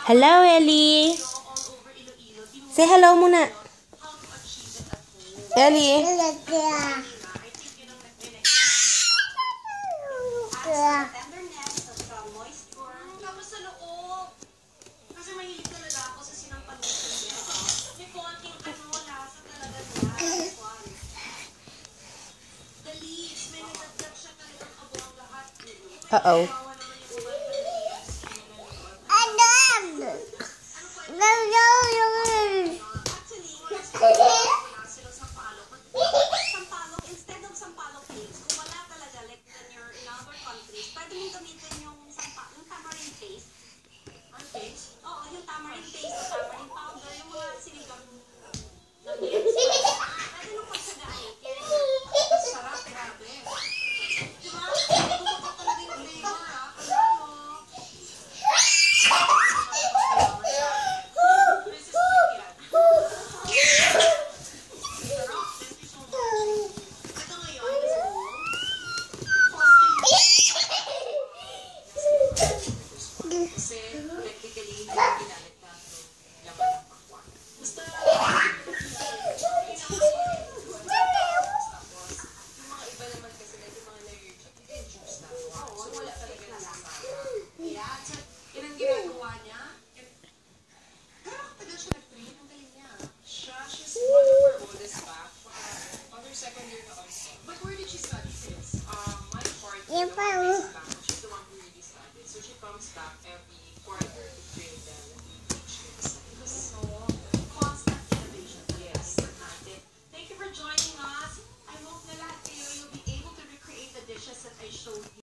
Hello, Ellie. Say hello muna. Ellie. Uh-oh. But where did she study since? My part, she's the one who really studied. So she comes back every quarter.